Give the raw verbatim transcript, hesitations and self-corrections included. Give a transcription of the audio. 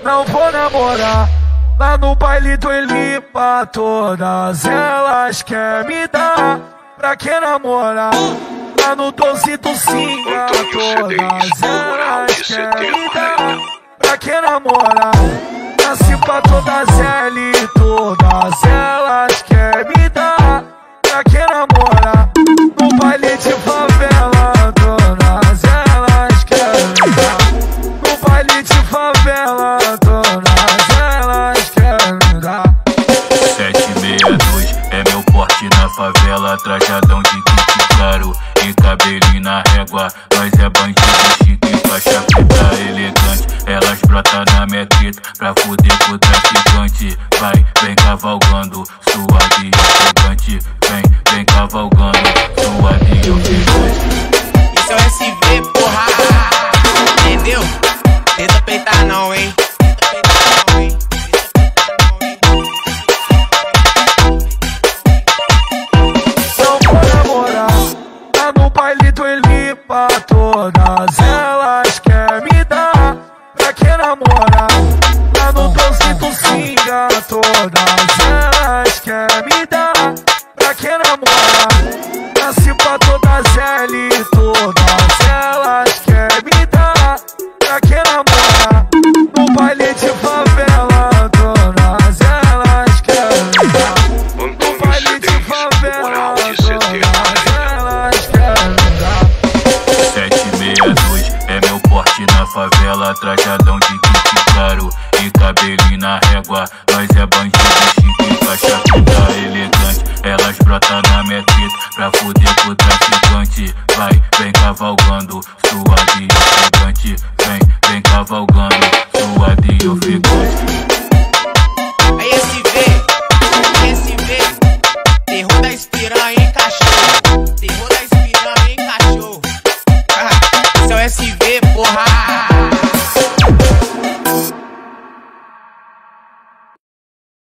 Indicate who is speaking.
Speaker 1: Não vou namorar. Lá no baile do HELIPA, todas elas querem me dar. Pra que namorar? Lá no doze do Singa, todas elas querem me dar. Pra que namorar? Nasci pra todas elas, todas elas querem me dar. Pra que namorar? No baile de favela, todas elas querem me dar. No baile de favela, todas elas querem me dar.
Speaker 2: sete sessenta e dois é meu porte na favela, trajadão de kit caro e cabelinho na régua. Nós é bandido chique, faixa preta elegante. Elas brotam na minha treta pra fuder com o traficante. Vai, vem cavalgando, suave e ofegante. Vem, vem cavalgando, suave e ofegante.
Speaker 3: Isso é o S V, porra, entendeu? Tenta peitar não, hein?
Speaker 1: Baile do HELIPA, todas elas querem me dar. Pra que namorar? Lá no doze do Singa, todas elas querem me dar. Pra que namorar? Nasci pra todas elas, todas elas querem me dar. Pra que namorar? No baile de favela, todas elas querem me dar. No baile de favela, todas elas querem me dar.
Speaker 2: sete sessenta e dois é meu porte na favela, trajadão de kit caro e cabelinho na régua. Nós é bandido chique, faixa preta elegante. Elas brotam na minha treta pra fuder com o traficante. Vai, vem cavalgando, suave e ofegante. Vem, vem cavalgando, suave e ofegante.